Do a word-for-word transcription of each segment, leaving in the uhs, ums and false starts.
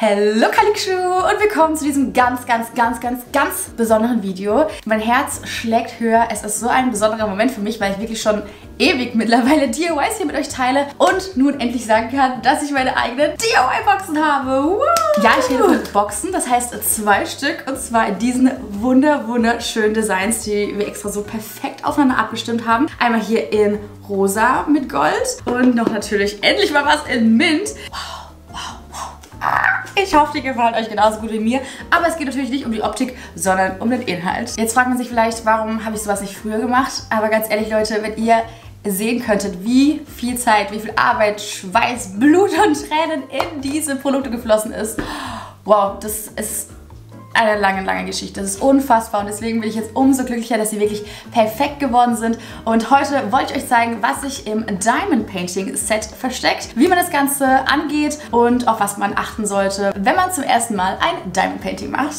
Hello Kalikshu und willkommen zu diesem ganz, ganz, ganz, ganz, ganz besonderen Video. Mein Herz schlägt höher. Es ist so ein besonderer Moment für mich, weil ich wirklich schon ewig mittlerweile D I Ys hier mit euch teile und nun endlich sagen kann, dass ich meine eigenen D I Y-Boxen habe. Woo! Ja, ich rede von Boxen, das heißt zwei Stück und zwar in diesen wunder, wunderschönen Designs, die wir extra so perfekt aufeinander abgestimmt haben. Einmal hier in rosa mit Gold und noch natürlich endlich mal was in Mint. Wow. Ich hoffe, die gefallen euch genauso gut wie mir. Aber es geht natürlich nicht um die Optik, sondern um den Inhalt. Jetzt fragt man sich vielleicht, warum habe ich sowas nicht früher gemacht? Aber ganz ehrlich, Leute, wenn ihr sehen könntet, wie viel Zeit, wie viel Arbeit, Schweiß, Blut und Tränen in diese Produkte geflossen ist. Wow, das ist eine lange, lange Geschichte. Das ist unfassbar und deswegen bin ich jetzt umso glücklicher, dass sie wirklich perfekt geworden sind. Und heute wollte ich euch zeigen, was sich im Diamond Painting Set versteckt, wie man das Ganze angeht und auf was man achten sollte, wenn man zum ersten Mal ein Diamond Painting macht.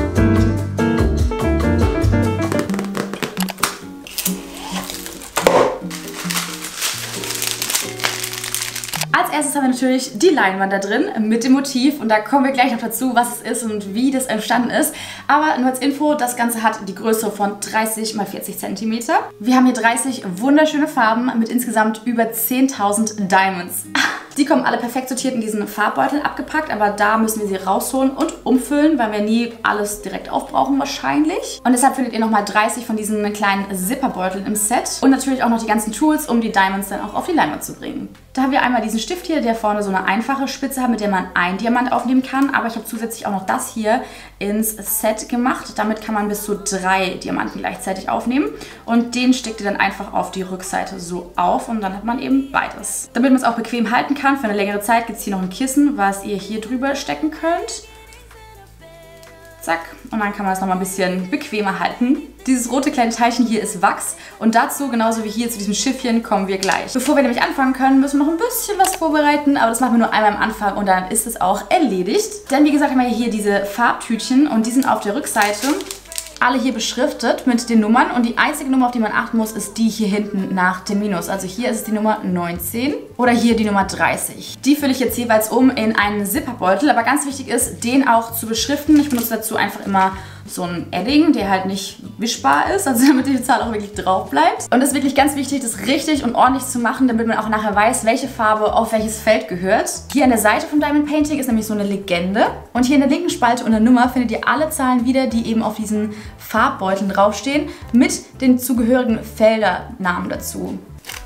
Als erstes haben wir natürlich die Leinwand da drin mit dem Motiv und da kommen wir gleich noch dazu, was es ist und wie das entstanden ist. Aber nur als Info, das Ganze hat die Größe von dreißig mal vierzig Zentimeter. Wir haben hier dreißig wunderschöne Farben mit insgesamt über zehntausend Diamonds. Die kommen alle perfekt sortiert in diesen Farbbeuteln abgepackt, aber da müssen wir sie rausholen und umfüllen, weil wir nie alles direkt aufbrauchen wahrscheinlich. Und deshalb findet ihr nochmal dreißig von diesen kleinen Zipperbeuteln im Set und natürlich auch noch die ganzen Tools, um die Diamonds dann auch auf die Leinwand zu bringen. Da haben wir einmal diesen Stift hier, der vorne so eine einfache Spitze hat, mit der man einen Diamant aufnehmen kann, aber ich habe zusätzlich auch noch das hier ins Set gemacht. Damit kann man bis zu drei Diamanten gleichzeitig aufnehmen und den steckt ihr dann einfach auf die Rückseite so auf und dann hat man eben beides. Damit man es auch bequem halten kann, für eine längere Zeit gibt es hier noch ein Kissen, was ihr hier drüber stecken könnt. Zack. Und dann kann man es nochmal ein bisschen bequemer halten. Dieses rote kleine Teilchen hier ist Wachs und dazu, genauso wie hier zu diesem Schiffchen, kommen wir gleich. Bevor wir nämlich anfangen können, müssen wir noch ein bisschen was vorbereiten, aber das machen wir nur einmal am Anfang und dann ist es auch erledigt. Denn wie gesagt, haben wir hier diese Farbtütchen und die sind auf der Rückseite alle hier beschriftet mit den Nummern und die einzige Nummer, auf die man achten muss, ist die hier hinten nach dem Minus. Also hier ist es die Nummer neunzehn oder hier die Nummer dreißig. Die fülle ich jetzt jeweils um in einen Zipperbeutel, aber ganz wichtig ist, den auch zu beschriften. Ich benutze dazu einfach immer so einen Edding, der halt nicht wischbar ist, also damit die Zahl auch wirklich drauf bleibt. Und es ist wirklich ganz wichtig, das richtig und ordentlich zu machen, damit man auch nachher weiß, welche Farbe auf welches Feld gehört. Hier an der Seite vom Diamond Painting ist nämlich so eine Legende. Und hier in der linken Spalte unter Nummer findet ihr alle Zahlen wieder, die eben auf diesen Farbbeuteln draufstehen, mit den zugehörigen Feldernamen dazu.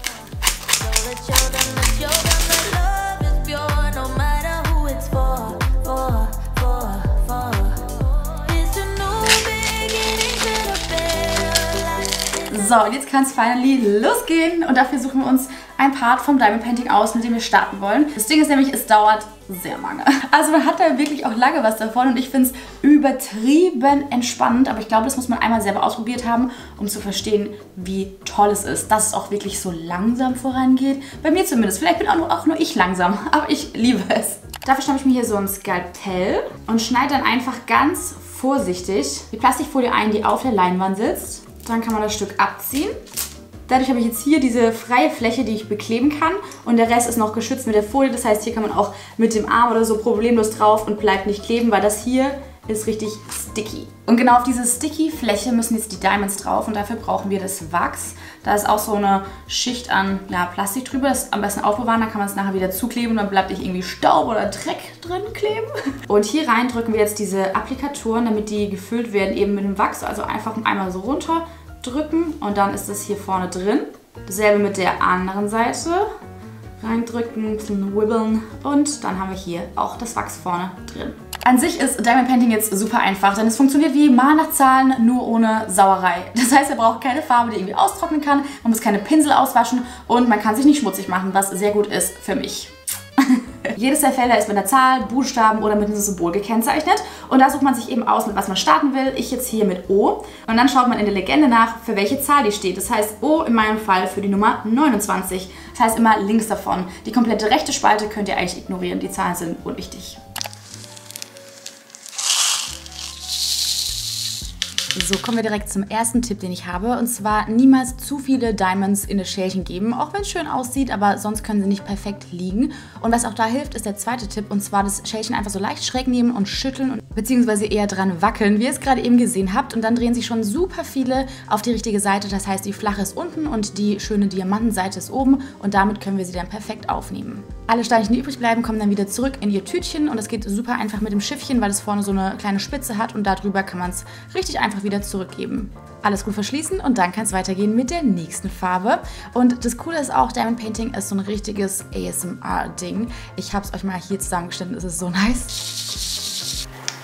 So, und jetzt kann es finally losgehen und dafür suchen wir uns ein Part vom Diamond Painting aus, mit dem wir starten wollen. Das Ding ist nämlich, es dauert sehr lange. Also man hat da wirklich auch lange was davon und ich finde es übertrieben entspannend, aber ich glaube, das muss man einmal selber ausprobiert haben, um zu verstehen, wie toll es ist, dass es auch wirklich so langsam vorangeht. Bei mir zumindest. Vielleicht bin auch nur, auch nur ich langsam, aber ich liebe es. Dafür schnappe ich mir hier so ein Skalpell und schneide dann einfach ganz vorsichtig die Plastikfolie ein, die auf der Leinwand sitzt. Dann kann man das Stück abziehen. Dadurch habe ich jetzt hier diese freie Fläche, die ich bekleben kann und der Rest ist noch geschützt mit der Folie. Das heißt, hier kann man auch mit dem Arm oder so problemlos drauf und bleibt nicht kleben, weil das hier ist richtig sticky. Und genau auf diese sticky Fläche müssen jetzt die Diamonds drauf und dafür brauchen wir das Wachs. Da ist auch so eine Schicht an ja, Plastik drüber. Das ist am besten aufbewahren, dann kann man es nachher wieder zukleben und dann bleibt nicht irgendwie Staub oder Dreck drin kleben. Und hier rein drücken wir jetzt diese Applikatoren, damit die gefüllt werden eben mit dem Wachs. Also einfach einmal so runter drücken und dann ist es hier vorne drin. Dasselbe mit der anderen Seite. Reindrücken, ein bisschen wibbeln und dann haben wir hier auch das Wachs vorne drin. An sich ist Diamond Painting jetzt super einfach, denn es funktioniert wie Mal nach Zahlen, nur ohne Sauerei. Das heißt, ihr braucht keine Farbe, die irgendwie austrocknen kann, man muss keine Pinsel auswaschen und man kann sich nicht schmutzig machen, was sehr gut ist für mich. Jedes der Felder ist mit einer Zahl, Buchstaben oder mit einem Symbol gekennzeichnet und da sucht man sich eben aus, mit was man starten will. Ich jetzt hier mit O und dann schaut man in der Legende nach, für welche Zahl die steht. Das heißt O in meinem Fall für die Nummer neunundzwanzig. Das heißt immer links davon. Die komplette rechte Spalte könnt ihr eigentlich ignorieren, die Zahlen sind unwichtig. So, kommen wir direkt zum ersten Tipp, den ich habe. Und zwar niemals zu viele Diamonds in das Schälchen geben, auch wenn es schön aussieht, aber sonst können sie nicht perfekt liegen. Und was auch da hilft, ist der zweite Tipp. Und zwar das Schälchen einfach so leicht schräg nehmen und schütteln, und, beziehungsweise eher dran wackeln, wie ihr es gerade eben gesehen habt. Und dann drehen sich schon super viele auf die richtige Seite. Das heißt, die flache ist unten und die schöne Diamantenseite ist oben. Und damit können wir sie dann perfekt aufnehmen. Alle Steinchen, die übrig bleiben, kommen dann wieder zurück in ihr Tütchen. Und das geht super einfach mit dem Schiffchen, weil es vorne so eine kleine Spitze hat. Und darüber kann man es richtig einfach wieder zurückgeben. Alles gut verschließen und dann kann es weitergehen mit der nächsten Farbe. Und das Coole ist auch, Diamond Painting ist so ein richtiges A S M R-Ding. Ich habe es euch mal hier zusammengestellt, es ist so nice.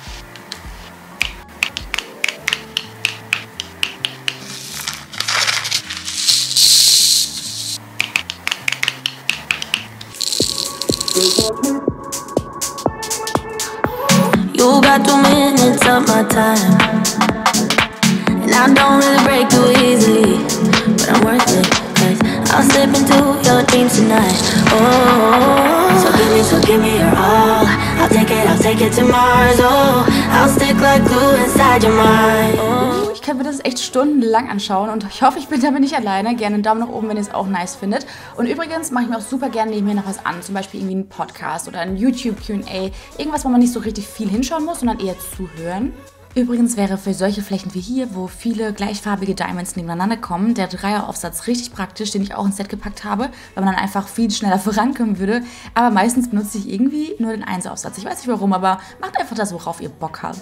You got two minutes of my time, and I don't really break too easily, but I'm worth it, cause I'll slip into your dreams tonight. Oh, so give me, so give me your all. I'll take it, I'll take it to Mars. Oh, I'll stick like glue inside your mind. Oh. Ich kann mir das echt stundenlang anschauen und ich hoffe, ich bin damit nicht alleine. Gerne einen Daumen nach oben, wenn ihr es auch nice findet. Und übrigens mache ich mir auch super gerne nebenher noch was an. Zum Beispiel irgendwie einen Podcast oder ein YouTube-Q und A. Irgendwas, wo man nicht so richtig viel hinschauen muss, sondern eher zuhören. Übrigens wäre für solche Flächen wie hier, wo viele gleichfarbige Diamonds nebeneinander kommen, der Dreieraufsatz richtig praktisch, den ich auch ins Set gepackt habe, weil man dann einfach viel schneller vorankommen würde. Aber meistens benutze ich irgendwie nur den Einzelaufsatz. Ich weiß nicht warum, aber macht einfach das, worauf ihr Bock habt.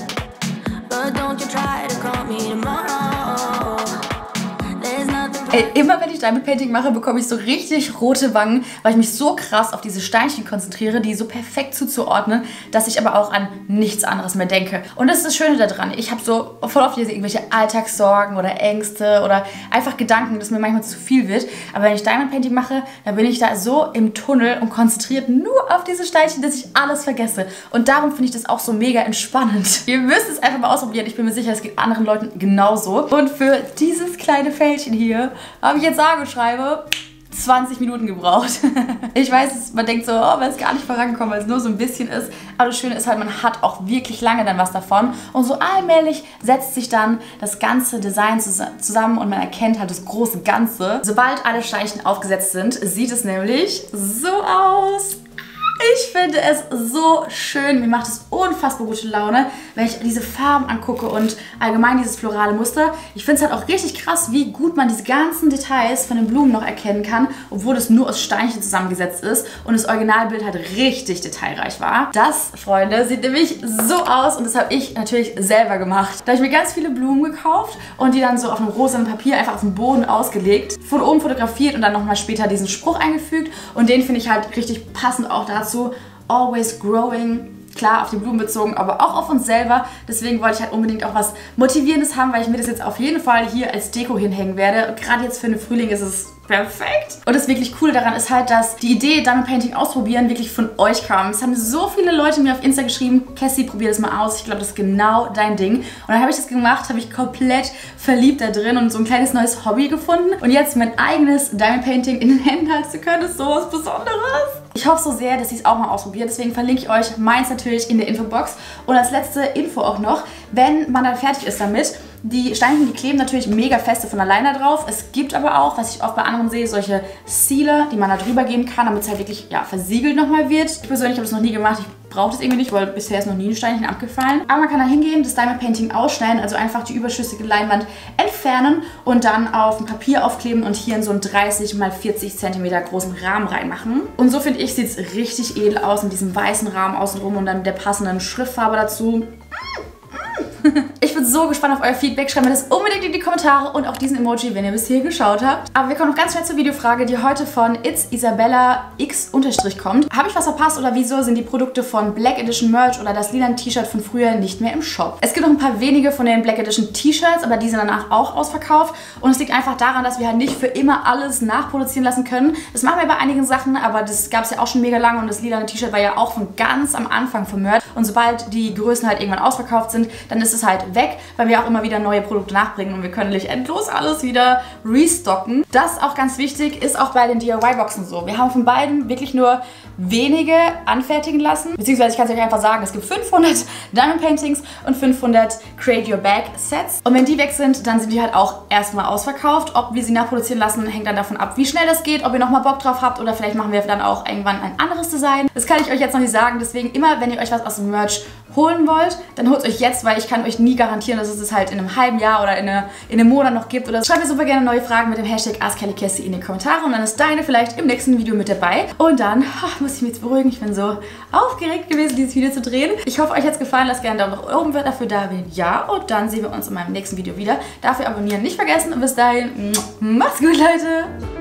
Ey, immer wenn ich Diamond Painting mache, bekomme ich so richtig rote Wangen, weil ich mich so krass auf diese Steinchen konzentriere, die so perfekt zuzuordnen, dass ich aber auch an nichts anderes mehr denke. Und das ist das Schöne daran. Ich habe so voll oft diese irgendwelche Alltagssorgen oder Ängste oder einfach Gedanken, dass mir manchmal zu viel wird. Aber wenn ich Diamond Painting mache, dann bin ich da so im Tunnel und konzentriert nur auf diese Steinchen, dass ich alles vergesse. Und darum finde ich das auch so mega entspannend. Ihr müsst es einfach mal ausprobieren. Ich bin mir sicher, es geht anderen Leuten genauso. Und für dieses kleine Fältchen hier habe ich jetzt sage und schreibe zwanzig Minuten gebraucht. Ich weiß, man denkt so, oh, weil es gar nicht vorankommt, weil es nur so ein bisschen ist. Aber das Schöne ist halt, man hat auch wirklich lange dann was davon. Und so allmählich setzt sich dann das ganze Design zusammen und man erkennt halt das große Ganze. Sobald alle Steinchen aufgesetzt sind, sieht es nämlich so aus. Ich finde es so schön. Mir macht es unfassbar gute Laune, wenn ich diese Farben angucke und allgemein dieses florale Muster. Ich finde es halt auch richtig krass, wie gut man diese ganzen Details von den Blumen noch erkennen kann, obwohl es nur aus Steinchen zusammengesetzt ist und das Originalbild halt richtig detailreich war. Das, Freunde, sieht nämlich so aus und das habe ich natürlich selber gemacht. Da habe ich mir ganz viele Blumen gekauft und die dann so auf einem rosanen Papier einfach auf dem Boden ausgelegt, von oben fotografiert und dann nochmal später diesen Spruch eingefügt und den finde ich halt richtig passend auch dazu. Always growing, klar auf die Blumen bezogen, aber auch auf uns selber. Deswegen wollte ich halt unbedingt auch was Motivierendes haben, weil ich mir das jetzt auf jeden Fall hier als Deko hinhängen werde. Und gerade jetzt für den Frühling ist es perfekt. Und das wirklich Coole daran ist halt, dass die Idee, Diamond Painting ausprobieren, wirklich von euch kam. Es haben so viele Leute mir auf Insta geschrieben, Cassie, probier das mal aus. Ich glaube, das ist genau dein Ding. Und dann habe ich das gemacht, habe ich komplett verliebt da drin und so ein kleines neues Hobby gefunden. Und jetzt mein eigenes Diamond Painting in den Händen halten zu können, ist sowas Besonderes. Ich hoffe so sehr, dass ihr es auch mal ausprobiert. Deswegen verlinke ich euch meins natürlich in der Infobox. Und als letzte Info auch noch, wenn man dann fertig ist damit, die Steinchen, die kleben natürlich mega feste von alleine drauf. Es gibt aber auch, was ich oft bei anderen sehe, solche Sealer, die man da drüber geben kann, damit es halt wirklich ja, versiegelt nochmal wird. Ich persönlich habe das noch nie gemacht. Ich brauche das irgendwie nicht, weil bisher ist noch nie ein Steinchen abgefallen. Aber man kann da hingehen, das Diamond Painting ausschneiden, also einfach die überschüssige Leinwand entfernen und dann auf ein Papier aufkleben und hier in so einen dreißig mal vierzig Zentimeter großen Rahmen reinmachen. Und so finde ich, sieht es richtig edel aus in diesem weißen Rahmen außenrum und dann mit der passenden Schriftfarbe dazu. Ich bin so gespannt auf euer Feedback. Schreibt mir das unbedingt in die Kommentare und auch diesen Emoji, wenn ihr bis hier geschaut habt. Aber wir kommen noch ganz schnell zur Videofrage, die heute von It's Isabella X unterstrich kommt. Habe ich was verpasst oder wieso sind die Produkte von Black Edition Merch oder das lila T-Shirt von früher nicht mehr im Shop? Es gibt noch ein paar wenige von den Black Edition T-Shirts, aber die sind danach auch ausverkauft. Und es liegt einfach daran, dass wir halt nicht für immer alles nachproduzieren lassen können. Das machen wir bei einigen Sachen, aber das gab es ja auch schon mega lange und das lila T-Shirt war ja auch von ganz am Anfang vom Merch. Und sobald die Größen halt irgendwann ausverkauft sind, dann ist es halt weg, weil wir auch immer wieder neue Produkte nachbringen und wir können nicht endlos alles wieder restocken. Das auch ganz wichtig, ist auch bei den D I Y-Boxen so. Wir haben von beiden wirklich nur wenige anfertigen lassen. Beziehungsweise ich kann es euch einfach sagen, es gibt fünfhundert Diamond Paintings und fünfhundert Create Your Bag Sets. Und wenn die weg sind, dann sind die halt auch erstmal ausverkauft. Ob wir sie nachproduzieren lassen, hängt dann davon ab, wie schnell das geht, ob ihr nochmal Bock drauf habt oder vielleicht machen wir dann auch irgendwann ein anderes Design. Das kann ich euch jetzt noch nicht sagen. Deswegen immer, wenn ihr euch was aus dem Merch holen wollt, dann holt es euch jetzt, weil ich kann euch nie garantieren, dass es es halt in einem halben Jahr oder in, eine, in einem Monat noch gibt. Oder schreibt mir super gerne neue Fragen mit dem Hashtag AskKellyKirsty in die Kommentare und dann ist deine vielleicht im nächsten Video mit dabei. Und dann oh, muss ich mich jetzt beruhigen. Ich bin so aufgeregt gewesen, dieses Video zu drehen. Ich hoffe, euch hat es gefallen. Lasst gerne einen Daumen nach oben dafür da, wenn ja. Und dann sehen wir uns in meinem nächsten Video wieder. Dafür abonnieren nicht vergessen und bis dahin, macht's gut, Leute!